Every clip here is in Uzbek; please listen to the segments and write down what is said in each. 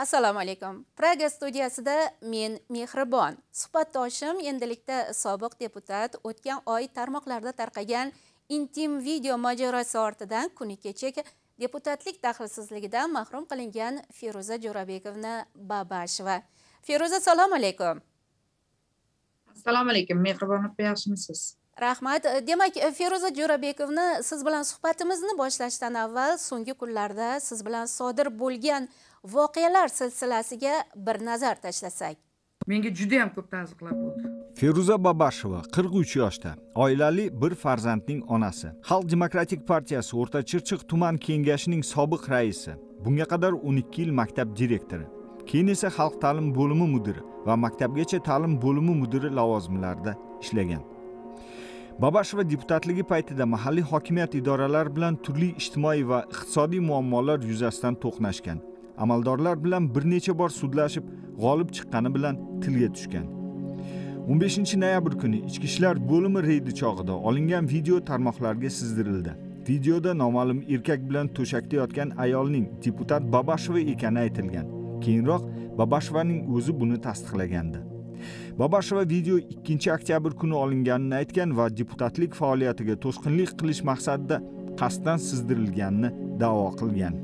Assalomu alaykum. Praga studiyasida men Mehribon. Suhbatdoshim endilikda sobiq deputat o'tgan oy tarmoqlarda tarqagan intim video mojarosi ortidan kuni kechik deputatlik daxlsizligidan mahrum qilingan Feruza Jo'rabekovna Babasheva. Feruza, assalomu alaykum. Assalomu alaykum. Mehribon opa, yaxshimisiz? Rahmat. Demak, Feruza Jo'rabekovna, siz bilan suhbatimizni boshlashdan avval so'nggi kunlarda siz bilan sodir bo'lgan voqealar silsilasiga bir nazar tashlasak. Menga juda ham ko'p ta'ziqlar bo'ldi. Feruza Babasheva 43 yoshda, oilali bir farzandning onasi. Xalq demokratik partiyasi O'rta Chirchiq tuman kengashining sobiq raisi. Bunga qadar 12 yil maktab direktori. Keyin esa xalq ta'lim bo'limi mudiri va maktabgacha ta'lim bo'limi mudiri lavozimlarida ishlagan. Babasheva deputatligi paytida mahalliy hokimiyat idoralari bilan turli ijtimoiy va iqtisodiy muammolar yuzasidan to'qnashgan. Amaldorlar bilan bir necha bor sudlashib, g'olib chiqqani bilan tilga tushgan. 15 noyabr kuni Ichki ishlar bo'limi reydi chog'ida olingan video tarmoqlarga sizdirildi. Videoda noma'lum erkak bilan to'shakda yotgan ayolning deputat Babasheva ekani aytilgan. Keyinroq Babashevaning o'zi buni tasdiqlagandi. Babasheva video 2 oktyabr kuni olinganini aytgan va deputatlik faoliyatiga to'sqinlik qilish maqsadida qasddan sizdirilganini da'vo qilgan.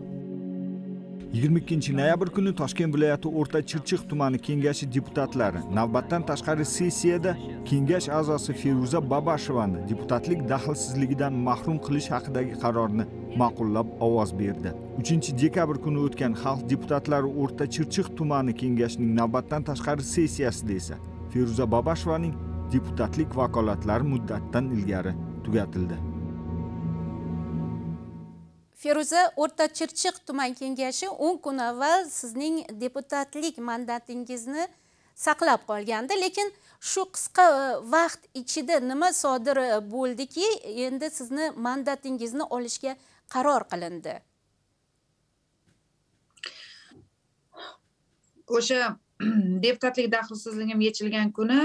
22 noyabr kuni Toshkent viloyati O'rta Chirchiq tumani kengashi deputatlari navbatdan tashqari sessiyada kengash a'zosi Feruza Babashevani deputatlik daxlsizligidan mahrum qilish haqidagi qarorni ma'qullab ovoz berdi. 3-dekabr kuni o'tgan xalq deputatlari O'rta Chirchiq tumani kengashining navbatdan tashqari sessiyasida esa Feruza Babashevaning deputatlik vakolatlari muddatdan ilgari tugatildi. Feruza, O'rta Chirchiq tuman kengashi 10 kun avval sizning deputatlik mandatingizni saqlab qolgandi, lekin shu qisqa vaqt ichida nima sodir bo'ldiki, endi sizni mandatingizni olishga qaror qilindi? O'sha deputatlik daxlsizligim yechilgan kuni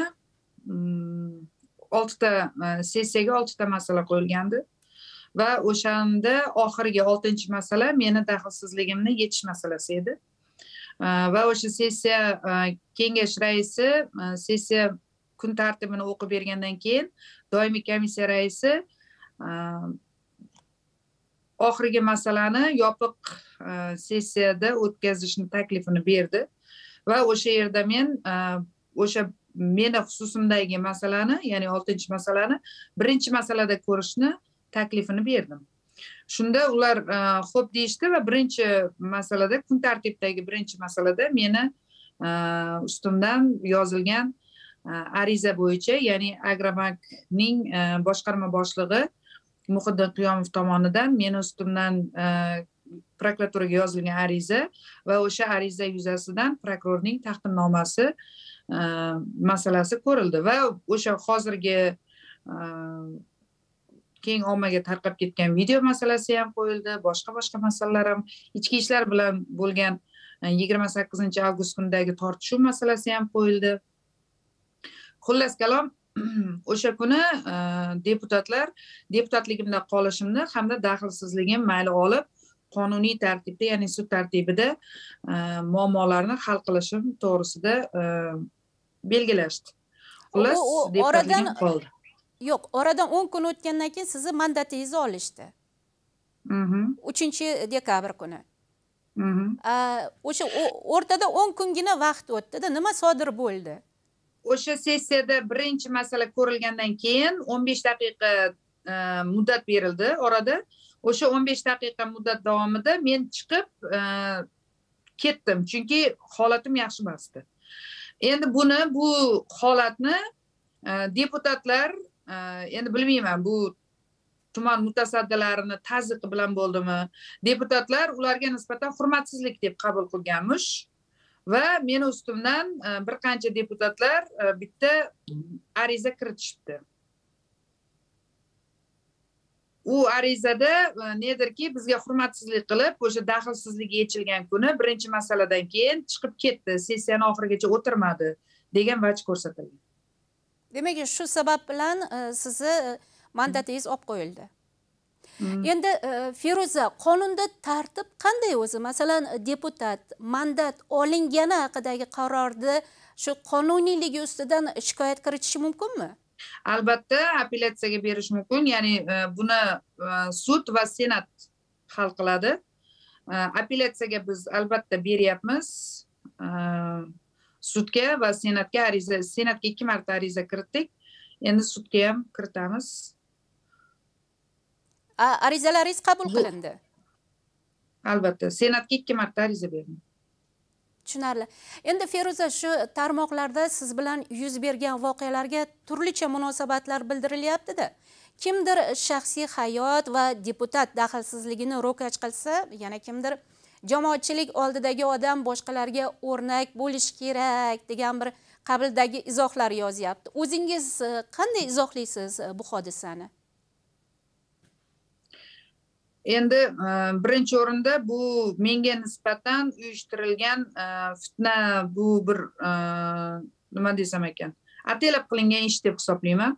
6 ta sessiyaga 6 ta masala qo'yilgandi. Va o'shanda oxirgi 6-masala meni daxlsizligimni yechish masalasi edi. Va o'sha sessiya kengash raisi sessiya kun tartibini o'qib bergandan keyin doimiy komissiya raisi oxirgi masalani yopiq sessiyada o'tkazishni taklifini berdi. Va o'sha yerda men o'sha meni xususimdagi masalani, ya'ni 6-masalani birinchi masalada ko'rishni taklifini berdim. Shunda ular xo'p deyishdi va birinchi masalada, kun tartibdagi birinchi masalada meni ustimdan yozilgan ariza bo'yicha, ya'ni Agrobankning boshqarma boshlig'i Muhiddin Qiyomov tomonidan meni ustimdan prokuraturaga yozilgan ariza va o'sha ariza yuzasidan prokurorning taqdimnomasi masalasi ko'rildi va o'sha hozirgi keng ommaga tarqab ketgan video masalasi ham qo'yildi, boshqa masalalar ham, ichki ishlar bilan bo'lgan 28 avgust kunidagi tortishuv masalasi ham qo'yildi. Xullas kalom, o'sha kuni deputatlar deputatligimda qolishimni hamda daxlsizligim mayli olib, qonuniy tartibda, ya'ni sud tartibida muammolarni hal qilishim to'g'risida belgilashdi. Xullas, deputatligim qoldi. Yo'q, oradan 10 kun o'tgandan keyin sizni mandatingizni olishdi. 3-dekabr kuni. O'sha o'rtada 10 kungina vaqt o'tdi-da, nima sodir bo'ldi? O'sha sessiyada birinchi masala ko'rilgandan keyin 15 daqiqa muddat berildi orada. O'sha 15 daqiqa muddat davomida men chiqib ketdim, chunki holatim yaxshi emasdi. Endi bu holatni deputatlar, endi bilmayman, bu tuman mutasaddilarini tazyiqi bilan bo'ldimi, deputatlar ularga nisbatan hurmatsizlik deb qabul qilganmish va meni ustimdan bir qancha deputatlar bitta ariza kiritishibdi. U arizada nedirki bizga hurmatsizlik qilib, o'sha daxlsizligi yechilgan kuni birinchi masaladan keyin chiqib ketdi, sessiyani oxirigacha o'tirmadi degan vaj ko'rsatilgan. Demak, shu sabab bilan sizni mandatingiz olib qo'yildi. Endi Feruza, qonunda tartib qanday o'zi? Masalan, deputat mandat olingani haqidagi qarorni shu qonuniyligi ustidan shikoyat kiritishi mumkinmi? Albatta, apellyatsiyaga berish mumkin. Ya'ni buni sud va senat hal qiladi. Apellyatsiyaga biz albatta beryapmiz. Sudga va senatga senatga 2 marta ariza kiritdik. Endi sudga ham kiritamiz. Arizalaringiz qabul qilindi. Albatta, senatga 2 marta ariza berdim. Tushunarli. Endi Feruza, shu tarmoqlarda siz bilan yuz bergan voqealarga turlicha munosabatlar bildirilyapti-da. Kimdir shaxsiy hayot va deputat daxlsizligini ro'kach qilsa, yana kimdir jamoatchilik oldidagi odam boshqalarga o'rnak bo'lish kerak degan bir qabildagi izohlar yozyapti. O'zingiz qanday izohlaysiz bu hodisani? Endi birinchi o'rinda bu menga nisbatan uyushtirilgan fitna, bu bir nima desam ekan, atalab qilingan ish deb hisoblayman.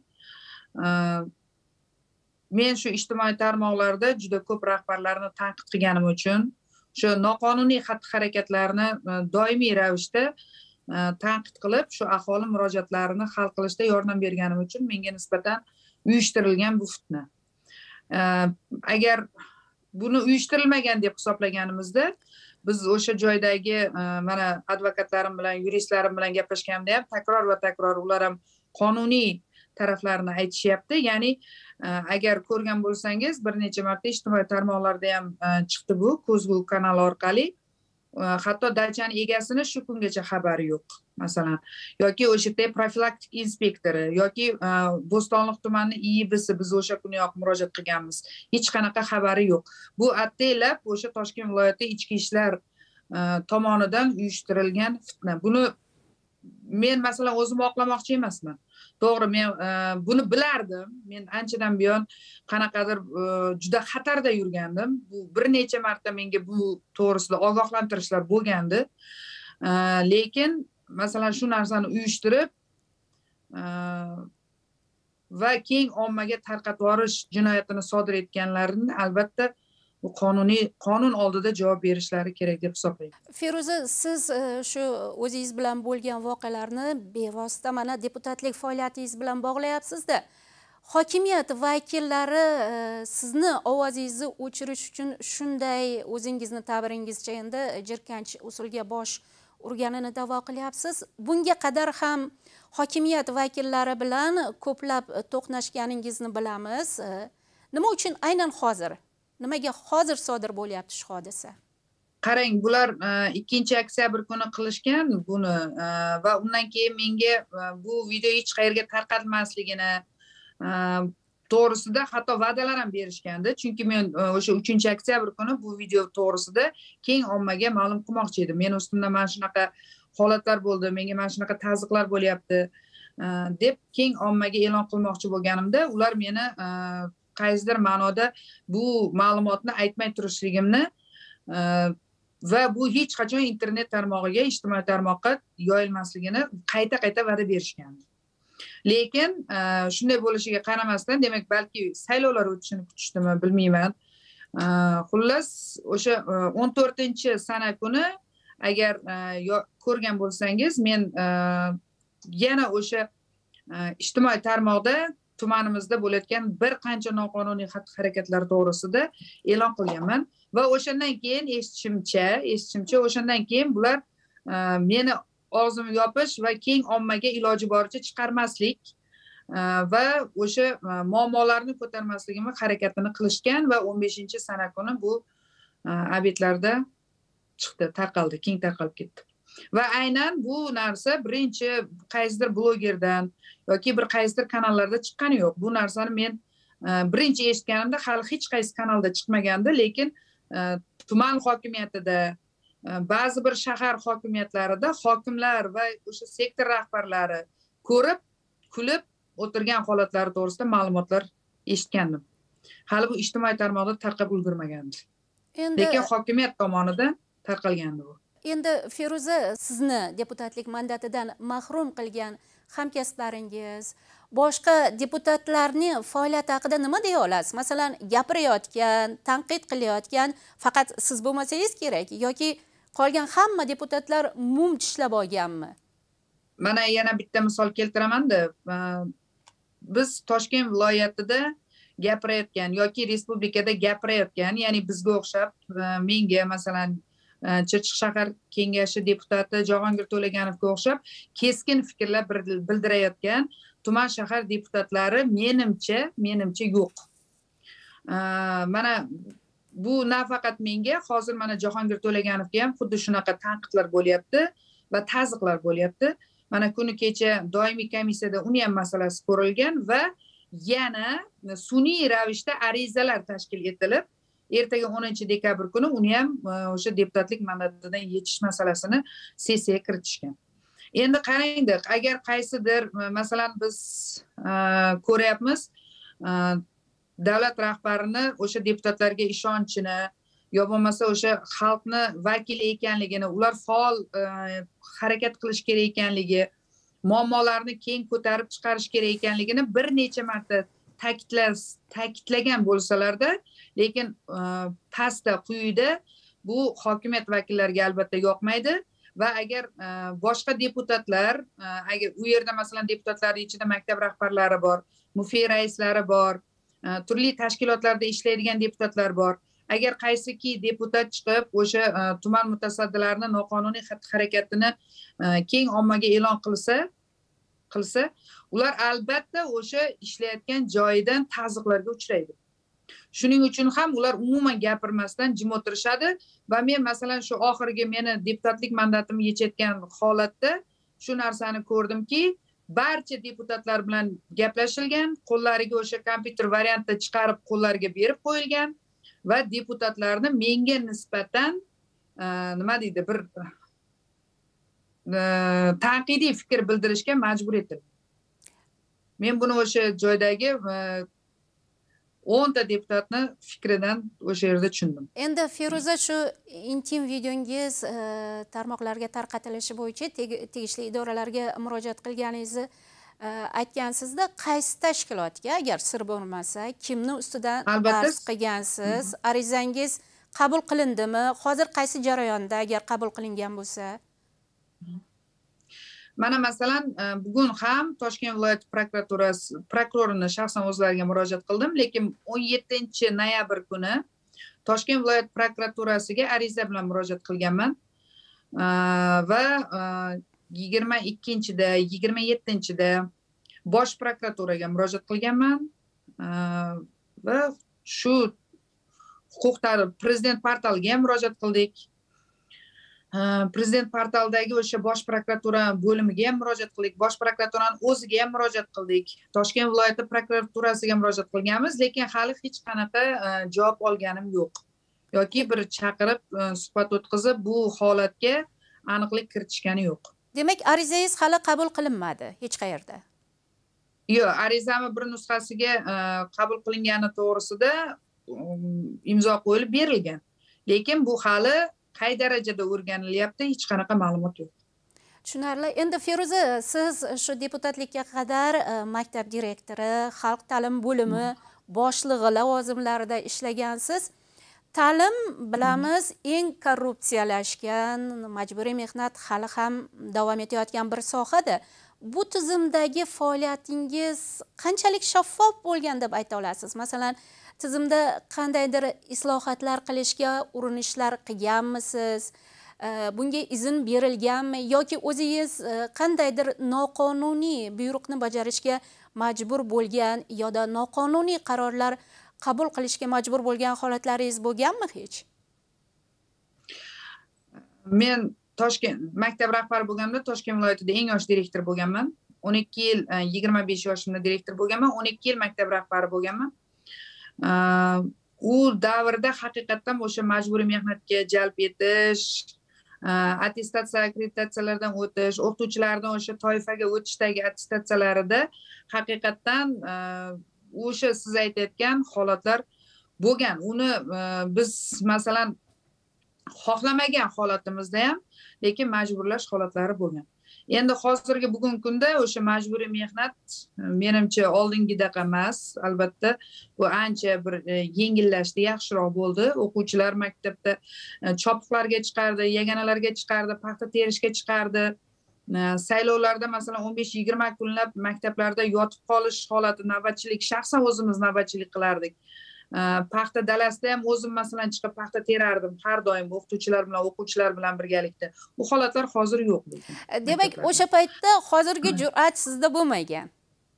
Men shu ijtimoiy tarmoqlarda juda ko'p rahbarlarni tanqid qilganim uchun, shu noqonuniy xatti-harakatlarni doimiy ravishda tanqid qilib, shu aholi murojaatlarini hal qilishda yordam berganim uchun menga nisbatan uyushtirilgan bu fitna. Agar buni uyushtirilmagan deb hisoblaganimizda, biz o'sha joydagi mana advokatlarim bilan, yuristlarim bilan gaplashganimda ham takror va takror ular ham qonuniy taraflarini aytishyapti. Ya'ni agar ko'rgan bo'lsangiz, bir necha marta ijtimoiy tarmoqlarda ham chiqdi bu Ko'zgu kanali orqali. Hatto dachani egasini shu kungacha xabari yo'q, masalan, yoki o'sha yerda profilaktik inspektori yoki Bo'stonliq tumani IIBsi biz o'sha kuniyoq murojaat qilganmiz. Hech qanaqa xabari yo'q. Bu ataylab o'sha Toshkent viloyati ichki ishlar tomonidan uyushtirilgan fitna. Buni men masalan o'zim oqlamoqchi emasman. To'g'ri, men buni bilardim. Men anchadan buyon qanaqadir juda xatarda yurgandim. Bu bir necha marta menga bu to'g'risida ogohlantirishlar bo'lgandi. Lekin masalan shu narsani uyushtirib va keng ommaga tarqatib yuborish jinoyatini sodir etganlarni albatta qonun oldida javob berishlari kerak deb hisoblayman. Feruza, siz shu o'zingiz bilan bo'lgan voqealarni bevosita mana deputatlik faoliyatingiz bilan bog'layapsiz-da. Hokimiyat vakillari sizni ovozingizni o'chirish uchun shunday o'zingizni ta'biringizcha endi jirkanch usulga bosh urganini da'vo qilyapsiz. Bunga qadar ham hokimiyat vakillari bilan ko'plab to'qnashganingizni bilamiz. Nima uchun aynan hozir? Nimaga hozir sodir bo'lyapti shu hodisa? Qarang, bular 2-oktyabr kuni qilishgan buni va undan keyin menga bu video hech qayerga tarqatilmasligini to'g'risida hatto va'dalar ham berishgandi. Chunki men o'sha 3-oktyabr kuni bu video to'g'risida keng ommaga ma'lum qilmoqchi edim. Men ustimda mana shunaqa holatlar bo'ldi, menga mana shunaqa tazyiqlar bo'lyapti deb keng ommaga e'lon qilmoqchi bo'lganimda, ular meni qaysidir ma'noda bu ma'lumotni aytmay turishligimni va bu hech qachon internet tarmog'iga, ijtimoiy tarmoqqa yoyilmasligini qayta va'da berishgandi. Lekin shunday bo'lishiga qaramasdan, demak balki saylovlar o'tishini kutishdimi, bilmayman. Xullas, o'sha 14-sana kuni agar ko'rgan bo'lsangiz, men yana o'sha ijtimoiy tarmoqda tumanimizda bo'layotgan bir qancha noqonuniy xatti-harakatlar to'g'risida e'lon qilganman va o'shandan keyin eshitishimcha o'shandan keyin bular meni og'zimni yopish va keng ommaga iloji boricha chiqarmaslik va o'sha muammolarni ko'tarmasligimni harakatini qilishgan va 15-sana kuni bu obyektlarda chiqdi, tarqaldi, keng tarqalib ketdi. Va aynan bu narsa birinchi qaysidir blogerdan yoki bir qaysidir kanallarda chiqqani yo'q. Bu narsani men birinchi eshitganimda hali hech qaysi kanalda chiqmagandi, lekin tuman hokimiyatida, ba'zi bir shahar hokimiyatlarida hokimlar va o'sha sektor rahbarlari ko'rib, kulib o'tirgan holatlari to'g'risida ma'lumotlar eshitgandim. Hali bu ijtimoiy tarmoqda tarqab ulgurmagandi. Lekin hokimiyat tomonidan tarqalgandi bu. Endi Feruza, sizni deputatlik mandatidan mahrum qilgan hamkasblaringiz, boshqa deputatlarning faoliyati haqida nima deya olasiz? Masalan, gapirayotgan, tanqid qilayotgan faqat siz bo'lmasangiz kerak yoki qolgan hamma deputatlar mum tishlab olganmi? Mana yana bitta misol keltiraman-da. Biz Toshkent viloyatida gapirayotgan yoki respublikada gapirayotgan, ya'ni bizga o'xshab menga masalan Chirchiq shahar kengashi deputati Jahongir To'laganovga o'xshab keskin fikrlar bildirayotgan tuman shahar deputatlari menimcha yo'q. Mana bu nafaqat menga, hozir mana Jahongir To'laganovga ham xuddi shunaqa tanqidlar bo'lyapti va ta'ziqlar bo'lyapti. Mana kuni kecha doimiy komissiyada uni ham masalasi ko'rilgan va yana sun'iy ravishda arizalar tashkil etilib, ertaga 10-dekabr kuni uni ham o'sha deputatlik mandatidan yetish masalasini sessiyaga kiritishgan. Endi qarangda, agar qaysidir masalan biz ko'ryapmiz davlat rahbarini o'sha deputatlarga ishonchini yo bo'lmasa o'sha xalqni vakili ekanligini, ular faol harakat qilish kerak ekanligi, muammolarni keng ko'tarib chiqarish kerak ekanligini bir necha marta ta'kidlagan bo'lsalarda, lekin pastda quyida bu hokimiyat vakillariga albatta yoqmaydi va agar boshqa deputatlar, agar u yerda masalan deputatlar ichida maktab rahbarlari bor, mufiy raislari bor, turli tashkilotlarda ishlaydigan deputatlar bor. Agar qaysiki deputat chiqib o'sha tuman mutasaddilarini noqonuniy harakatini keng ommaga e'lon qilsa, ular albatta o'sha ishlayotgan joyidan ta'ziqlarga uchraydi. Shuning uchun ham ular umuman gapirmasdan jim o'tirishadi va men masalan shu oxirgi meni deputatlik mandatimni yechayotgan holatda shu narsani ko'rdimki, barcha deputatlar bilan gaplashilgan, qo'llariga o'sha kompyuter variantda chiqarib qo'llariga berib qo'yilgan va deputatlarni menga nisbatan nima deydi, bir tanqidiy fikr bildirishga majbur etildi. Men buni o'sha joydagi 10 ta deputatni fikridan o'sha yerda tushundim. Endi Feruza, shu intim videongiz tarmoqlarga tarqatilishi bo'yicha tegishli idoralarga murojaat qilganingizni aytgansizda, qaysi tashkilotga, agar sir bo'lmasa, kimni ustidan arz qilgansiz? Arizangiz qabul qilindimi? Hozir qaysi jarayonda, agar qabul qilingan bo'lsa? Mana masalan, bugun ham Toshkent viloyat prokuraturasi prokurorini shaxsan o'zlariga murojaat qildim, lekin 17-noyabr kuni Toshkent viloyat prokuraturasiga ariza bilan murojaat qilganman va 22-da, 27-da bosh prokuraturaga murojaat qilganman va shu huquq prezident portaliga ham murojaat qildik. Prezident portalidagi o'sha bosh prokuratura bo'limiga ham murojaat qildik, bosh prokuraturaning o'ziga ham murojaat qildik, Toshkent viloyati prokuraturasiga murojaat qilganmiz, lekin hali hech qanaqa javob olganim yo'q. Yoki bir chaqirib suhbat o'tkazib bu holatga aniqlik kiritishgani yo'q. Demak, arizangiz hali qabul qilinmadi hech qayerda. Yo'q, arizamni bir nusxasiga qabul qilingani to'g'risida imzo qo'yilib berilgan. Lekin bu hali qay darajada o'rganilyapti, hech qanaqa ma'lumot yo'q. Tushunarli. Endi Feruza, siz shu deputatlikka qadar maktab direktori, xalq ta'lim bo'limi boshlig'i lavozimlarida ishlagansiz. Ta'lim bilamiz eng korrupsiyalashgan, majburiy mehnat hali ham davom etayotgan bir sohada. Bu tizimdagi faoliyatingiz qanchalik shaffof bo'lgan deb ayta olasiz? Masalan, tizimda qandaydir islohotlar qilishga urinishlar qilganmisiz? Bunga izn berilganmi yoki o'zingiz qandaydir noqonuniy buyruqni bajarishga majbur bo'lgan yoki noqonuniy qarorlar qabul qilishga majbur bo'lgan holatlaringiz bo'lganmi hech? Men Toshkent maktab rahbari bo'lganimda Toshkent viloyatida eng yosh direktor bo'lganman. 12 yil, 25 yoshimda direktor bo'lganman, 12 yil maktab rahbari bo'lganman. U davrda haqiqatan o'sha majburiy mehnatga jalb etish, attestatsiya, akkreditatsiyalardan o'tish, o'qituvchilardan o'sha toifaga o'tishdagi attestatsiyalarida haqiqatan o'sha siz aytayotgan holatlar bo'lgan. Uni biz masalan xohlamagan holatimizda ham, lekin majburlash holatlari bo'lgan. Endi hozirgi bugungi kunda o'sha majburiy mehnat menimcha oldingidaqa emas. Albatta bu ancha bir yengillashdi, yaxshiroq bo'ldi. O'quvchilar maktabda chopiqlarga chiqardi, yaganalarga chiqardi, paxta terishga chiqardi. Saylovlarda masalan 15-20 kunlab maktablarda yotib qolish holati navbatchilik, shaxsan o'zimiz navbatchilik qilardik. Paxta dalasida ham o'zim masalan chiqib paxta terardim har doim o'qituvchilar bilan, o'quvchilar bilan birgalikda. Bu holatlar hozir yo'q lekin. Demak, o'sha paytda hozirgi jur'at sizda bo'lmagan.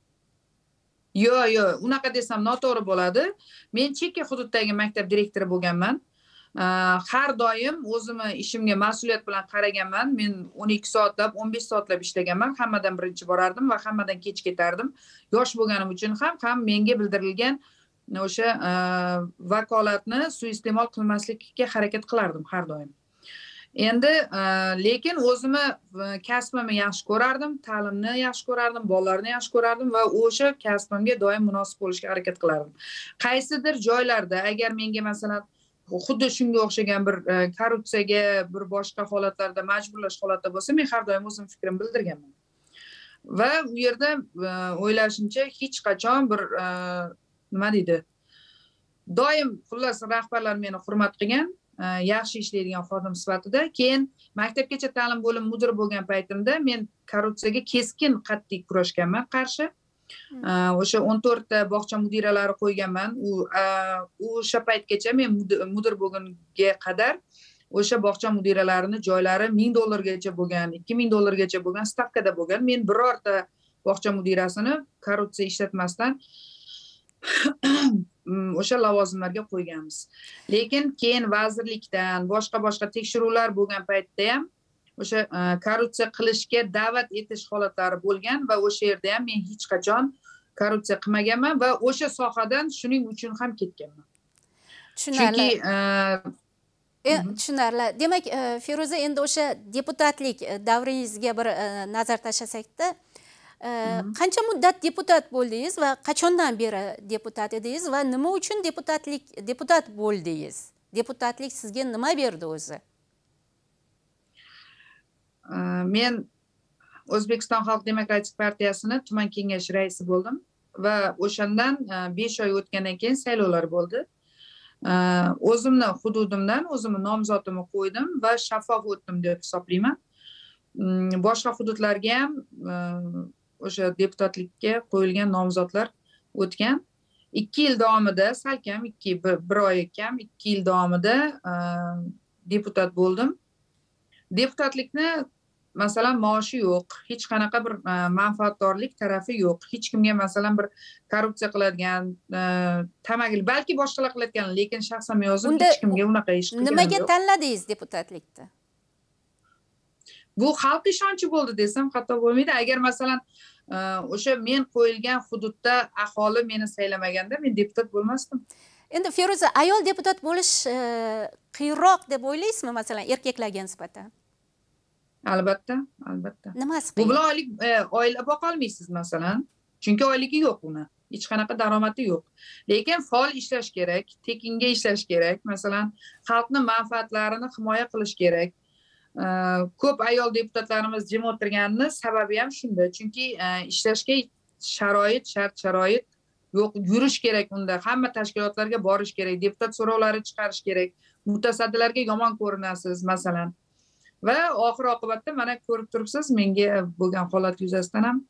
Yo'q, unaqa desam noto'g'ri bo'ladi. Men chekka hududdagi maktab direktori bo'lganman. Har doim o'zimni ishimga mas'uliyat bilan qaraganman. Men 12 soatlab, 15 soatlab ishlaganman. Hammadan birinchi borardim va hammadan kech ketardim. Yosh bo'lganim uchun ham menga bildirilgan o'sha vakolatni suiiste'mol qilmaslikka harakat qilardim har doim. Endi lekin o'zimni kasbimni yaxshi ko'rardim, ta'limni yaxshi ko'rardim, bolalarni yaxshi ko'rardim va o'sha kasbimga doim munosib bo'lishga harakat qilardim. Qaysidir joylarda agar menga masalan xuddi shunga o'xshagan bir korrupsiyaga, bir boshqa holatlarda majburlash holatda bo'lsa, men har doim o'zim fikrimni bildirganman. Va u yerda o'ylashimcha hech qachon bir nima deydi? Doim xullas rahbarlar meni hurmat qilgan, yaxshi ishlaydigan xodim sifatida. Keyin maktabgacha ta'lim bo'limi mudiri bo'lgan paytimda men korrupsiyaga keskin qat'iy kurashganman qarshi. O'sha 14 ta bog'cha mudiralari qo'yganman. O'sha paytgacha men mudir bo'lgunga qadar o'sha bog'cha mudiralarini joylari $1000 bo'lgan, $2000 bo'lgan stavkada bo'lgan. Men birorta bog'cha mudirasini korrupsiya ishlatmasdan o'sha lavozimlarga qo'yganmiz. Lekin keyin vazirlikdan boshqa tekshiruvlar bo'lgan paytda ham o'sha korrupsiya qilishga da'vat etish holatlari bo'lgan va o'sha yerda ham men hech qachon korrupsiya qilmaganman va o'sha sohadan shuning uchun ham ketganman. Tushunarli. Tushunarli. Demak, Feruza, endi o'sha deputatlik davringizga bir nazar tashlasak-da, qancha muddat deputat bo'ldingiz va qachondan beri deputat edingiz va nima uchun deputat bo'ldingiz? Deputatlik sizga nima berdi o'zi? Men O'zbekiston Xalq demokratik partiyasini tuman kengashi raisi bo'ldim va o'shandan 5 oy o'tgandan keyin saylovlar bo'ldi. O'zimni hududimdan o'zimni nomzodimni qo'ydim va shaffof o'tdim deb hisoblayman. Boshqa hududlarga ham o'sha deputatlikka qo'yilgan nomzodlar o'tgan. 2 yil davomida, salkam 1 oy kam 2 yil davomida deputat bo'ldim. Deputatlikni masalan maoshi yo'q, hech qanaqa bir manfaatdorlik tarafi yo'q. Hech kimga masalan bir korrupsiya qiladigan, tamagil balki boshqalar qilayotgan, lekin shaxsan men o'zim hech kimga unaqa ish qilganim yo'q. Nimaga tanladingiz deputatlikni? Bu xalq ishonchi bo'ldi desam xato bo'lmaydi. Agar masalan o'sha men qo'yilgan hududda aholi meni saylamaganda men deputat bo'lmasdim. Endi Feruza, ayol deputat bo'lish qiyinroq deb o'ylaysizmi, masalan, erkaklarga nisbatan? Albatta. Nimasi Bu qiyin? bilan oila boqa olmaysiz masalan. Chunki oyligi yo'q uni. Hech qanaqa daromadi yo'q. Lekin faol ishlash kerak, tekinga ishlash kerak. Masalan, xalqning manfaatlarini himoya qilish kerak. Ko'p ayol deputatlarimiz jim o'tirganini sababi ham shunda. Chunki ishlashga shart-sharoit yo'q, yurish kerak unda. Hamma tashkilotlarga borish kerak, deputat so'rovlari chiqarish kerak. Mutasaddilarga yomon ko'rinasiz masalan. Va oxir oqibatda mana ko'rib turibsiz, menga bo'lgan holat yuzasidan ham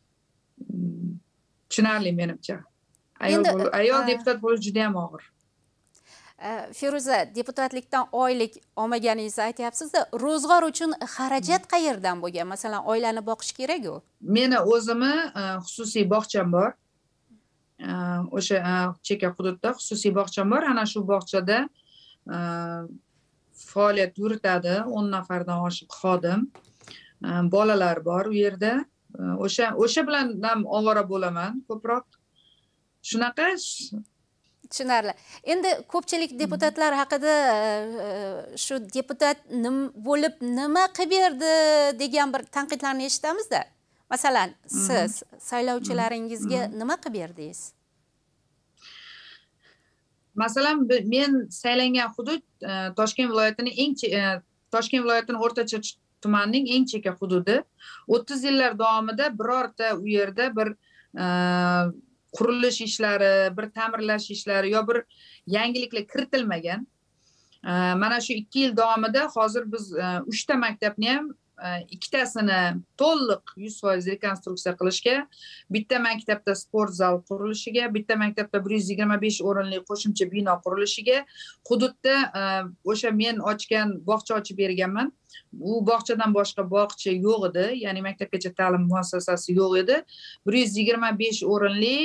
tushunarli menimcha. Ayol deputat bo'lish juda ham og'ir. Feruza, deputatlikdan oylik olmaganingizni aytyapsiz-da, ro'zg'or uchun xarajat qayerdan bo'lgan? Masalan, oilani boqish kerak-ku. Meni o'zimni xususiy bog'cham bor. O'sha chekka hududda xususiy bog'cham bor. Ana shu bog'chada faoliyat yuritadi 10 nafardan oshiq xodim. Bolalar bor u yerda. O'sha bilan ham ovora bo'laman ko'proq. Shunaqa. Tushunarli. Endi ko'pchilik deputatlar haqida shu deputat bo'lib nima qilib berdi degan bir tanqidlarni eshitamiz-da. Masalan, siz saylovchilaringizga nima qilib berdingiz? Masalan, men saylangan hudud Toshkent viloyatining Toshkent viloyatining o'rtacha tumanning eng chekka hududi. 30 yillar davomida birorta u yerda bir qurilish ishlari, bir ta'mirlash ishlari yo bir yangiliklar kiritilmagan. Mana shu 2 yil davomida hozir biz 3 ta maktabni ham ikkitasini to'liq 100% rekonstruksiya qilishga, bitta maktabda sport zal qurilishiga, bitta maktabda 125 o'rinli qo'shimcha bino qurilishiga, hududda o'sha men ochgan bog'cha ochib berganman. Bu bog'chadan boshqa bog'cha yo'q edi, ya'ni maktabgacha ta'lim muassasasi yo'q edi. 125 o'rinli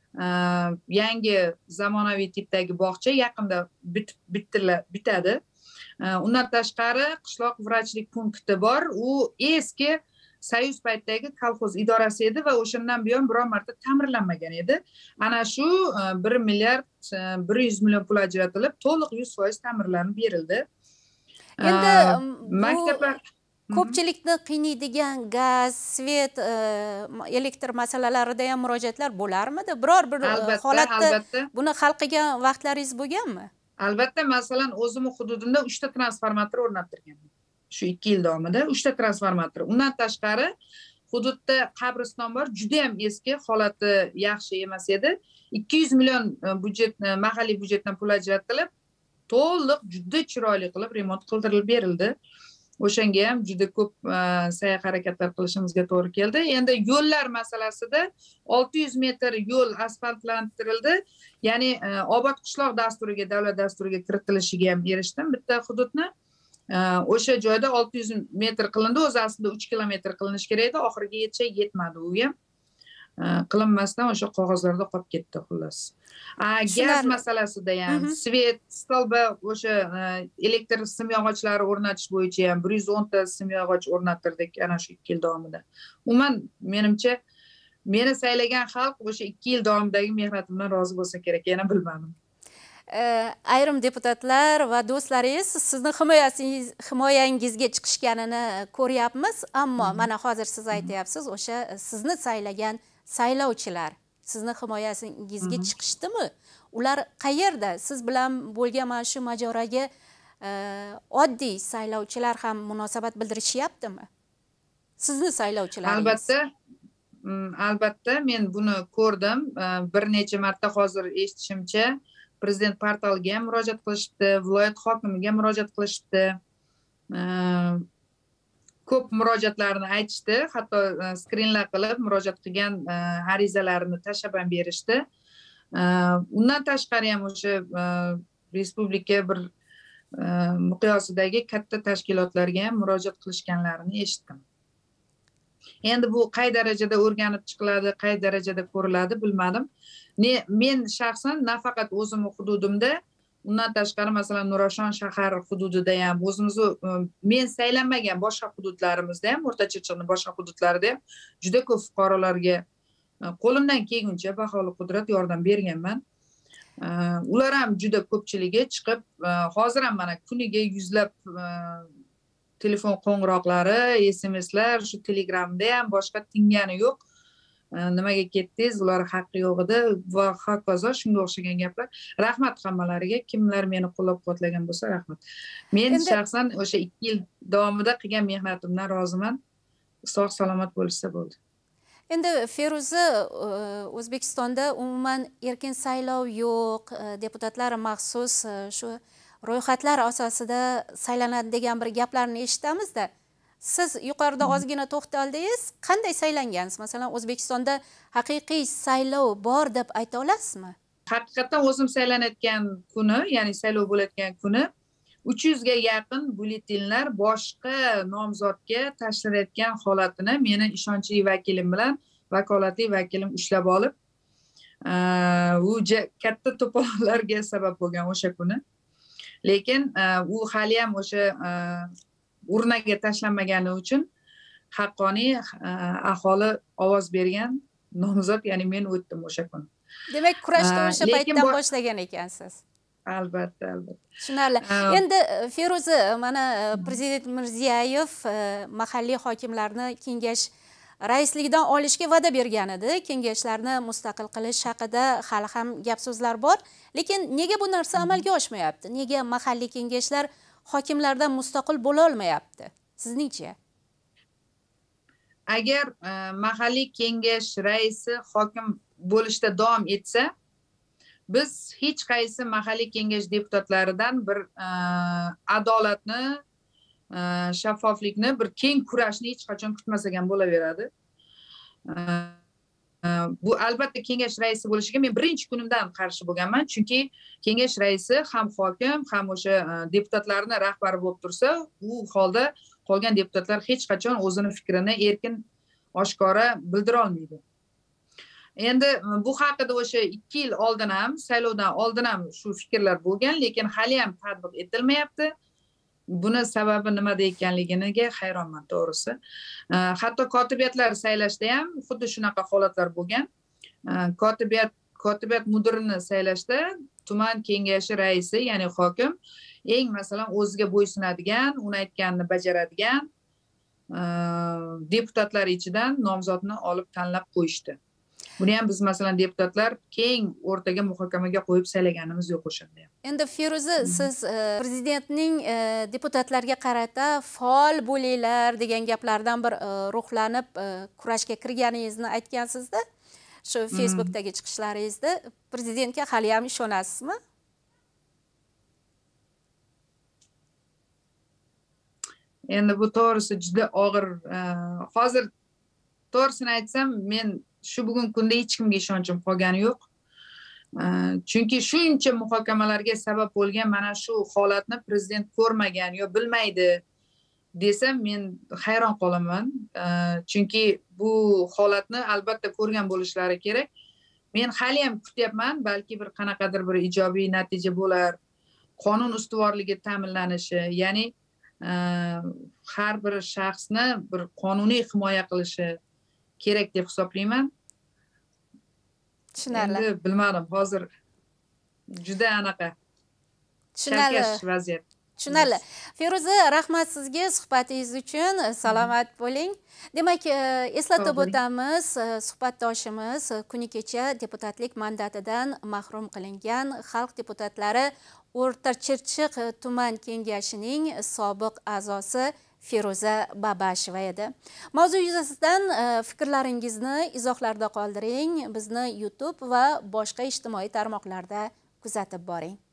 yangi zamonaviy tipdagi bog'cha yaqinda bitadi. Undan tashqari qishloq vrachlik punkti bor. U eski Soyuz paytidagi kolxoz idorasi edi va o'shandan buyon biror marta ta'mirlanmagan edi. Ana shu 1 milliard 100 million pul ajratilib, to'liq 100% ta'mirlanib berildi. Endi maktablar ko'pchilikni qiynaydigan gaz, svet, elektr masalalarida ham murojaatlar bo'larmidi? Biror bir holatda buni hal qilgan vaqtlaringiz bo'lganmi? Albatta, masalan, o'zimning hududimda 3 ta transformator o'rnattirganman. Shu 2 yil davomida 3 ta transformator. Undan tashqari hududda qabriston bor, juda ham eski, holati yaxshi emas edi. 200 million mahalliy byudjetdan pul ajratilib, to'liq juda chiroyli qilib remont qildirilib berildi. O'shanga ham juda ko'p sa'y-harakatlar qilishimizga to'g'ri keldi. Endi yo'llar masalasida 600 metr yo'l asfaltlantirildi. Ya'ni obod qishloq dasturiga, davlat dasturiga kiritilishiga ham erishdim bitta hududni. O'sha joyda 600 metr qilindi, o'zi aslida 3 kilometr qilinish kerak edi, oxiriga yetmadi u ham. Qilinmasdan o'sha qog'ozlarda qolib ketdi xullas. Gaz masalasida ham, svet, stolba, o'sha elektr simyog'ochlari o'rnatish bo'yicha ham 110 ta simyog'och o'rnatirdik ana shu 2 yil davomida. Umuman, menimcha, meni saylagan xalq o'sha 2 yil davomidagi mehnatimdan rozi bo'lsa kerak, yana bilmadim. Ayrim deputatlar va do'stlaringiz sizni himoyangizga chiqishganini ko'ryapmiz, ammo mana hozir siz aytyapsiz, o'sha sizni saylagan saylovchilar sizni himoyangizga chiqishdimi? Ular qayerda? Siz bilan bo'lgan mana shu mojaroga oddiy saylovchilar ham munosabat bildirishyaptimi? Sizni saylovchilaringiz? Albatta, men buni ko'rdim. Bir necha marta hozir eshitishimcha prezident portaliga ham murojaat qilishdi, viloyat hokimiga murojaat qilishdi. Ko'p murojaatlarni aytishdi, hatto skrinlar qilib murojaat qilgan arizalarini tashlab ham berishdi. Undan tashqari ham o'sha respublika bir miqyosidagi katta tashkilotlarga ham murojaat qilishganlarini eshitdim. Endi bu qay darajada o'rganib chiqiladi, qay darajada ko'riladi bilmadim. Men shaxsan nafaqat o'zimning hududimda, undan tashqari masalan Nurafshon shahar hududida ham, o'zimizni men saylanmagan boshqa hududlarimizda ham, O'rta Chirchiqning boshqa hududlarida ham juda ko'p fuqarolarga qo'limdan kelguncha baholi qudrat yordam berganman. Ular ham juda ko'pchiligi chiqib, hozir ham mana kuniga yuzlab telefon qo'ng'iroqlari, SMSlar, shu Telegramda ham boshqa tingani yo'q. Nimaga ketdingiz, ular haqqi yo'q edi va hokazo shunga o'xshagan gaplar. Rahmat hammalariga, kimlar meni qo'llab-quvvatlagan bo'lsa, rahmat. Men shaxsan o'sha 2 yil davomida qilgan mehnatimdan roziman. Sog' salomat bo'lsa bo'ldi. Endi Feruza, O'zbekistonda umuman erkin saylov yo'q, deputatlar maxsus shu ro'yxatlar asosida saylanadi degan bir gaplarni eshitamiz-da. Siz yuqorida ozgina to'xtaldingiz. Qanday saylangansiz? Masalan, O'zbekistonda haqiqiy saylov bor deb ayta olasizmi? Haqiqatan o'zim saylanayotgan kuni, ya'ni saylov bo'layotgan kuni 300 ga yaqin byulletenlar boshqa nomzodga tashlalayotgan holatini meni ishonchli vakilim bilan vakolatli vakilim ushlab olib, u katta to'polonlarga sabab bo'lgan o'sha kuni. Lekin u hali ham o'sha urnaga tashlanmagani uchun haqqoniy aholi ovoz bergan nomzod, ya'ni men o'tdim o'sha kuni. Demak, kurashni o'sha paytdan boshlagan ekansiz. Albatta. Tushunarli. Endi Feruza, mana Prezident Mirziyoyev mahalliy hokimlarni kengash raisligidan olishga va'da bergan edi. Kengashlarni mustaqil qilish haqida hali ham gap so'zlar bor. Lekin nega bu narsa amalga oshmayapti? Nega mahalliy kengashlar hokimlardan mustaqil bo'la olmayapti? Sizningcha? agar mahalliy kengash raisi hokim bo'lishda davom etsa, biz hech qaysi mahalliy kengash deputatlaridan bir adolatni, shaffoflikni, bir keng kurashni hech qachon kutmasak ham bo'laveradi. Bu albatta kengash raisi bo'lishiga men birinchi kunimdan qarshi bo'lganman, chunki kengash raisi ham hokim, ham o'sha deputatlarning rahbari bo'lib tursa, u holda qolgan deputatlar hech qachon o'zini fikrini erkin oshkora bildira olmaydi. Endi bu haqida o'sha 2 yil oldin ham, saylovdan oldin ham shu fikrlar bo'lgan, lekin hali ham tatbiq etilmayapti. Buni sababi nimada ekanligiga hayronman to'g'risi. Hatto kotibiyatlar saylashda ham xuddi shunaqa holatlar bo'lgan. Kotibiyat mudirini saylashda tuman kengashi raisi, ya'ni hokim eng masalan o'ziga bo'ysunadigan, uni aytganini bajaradigan deputatlar ichidan nomzodni olib tanlab qo'yishdi. Buni ham biz masalan deputatlar keng o'rtaga muhokamaga qo'yib saylaganimiz yo'q o'shanda ham. Endi Feruza, siz prezidentning deputatlarga qarata faol bo'linglar degan gaplardan bir ruhlanib kurashga kirganingizni aytgansizda, shu Facebookdagi chiqishlaringizda. Prezidentga hali ham ishonasizmi? Endi bu to'g'risi juda og'ir. Hozir to'g'risini aytsam, men shu bugun kunda hech kimga ishonchim qolgani yo'q. Chunki shuncha muhokamalarga sabab bo'lgan mana shu holatni prezident ko'rmagan yo bilmaydi desam, men hayron qolaman. Chunki bu holatni albatta ko'rgan bo'lishlari kerak. Men hali ham kutyapman, balki bir qanaqadir bir ijobiy natija bo'lar. Qonun ustuvorligi ta'minlanishi, ya'ni har bir shaxsni bir qonuniy himoya qilishi kerak deb hisoblayman. Tushunarli. Endi bilmadim, hozir juda anaqa chalkash vaziyat. Tushunarli. Feruza, rahmat sizga suhbatingiz uchun. Salomat bo'ling. Demak, eslatib o'tamiz, suhbatdoshimiz kuni kecha deputatlik mandatidan mahrum qilingan xalq deputatlari O'rta Chirchiq tuman kengashining sobiq a'zosi Feruza Babasheva edi. Mavzu yuzasidan fikrlaringizni izohlarda qoldiring. Bizni YouTube va boshqa ijtimoiy tarmoqlarda kuzatib boring.